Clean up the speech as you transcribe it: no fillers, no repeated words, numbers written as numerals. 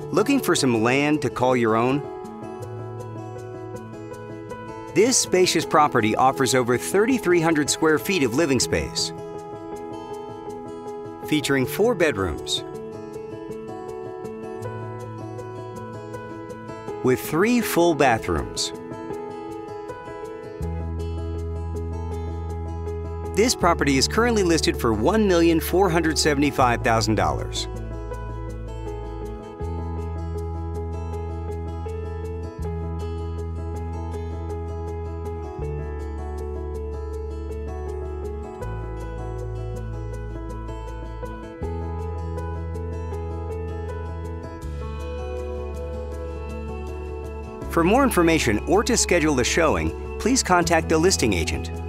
Looking for some land to call your own? This spacious property offers over 3,300 square feet of living space, featuring 4 bedrooms with 3 full bathrooms. This property is currently listed for $1,475,000. For more information or to schedule a showing, please contact the listing agent.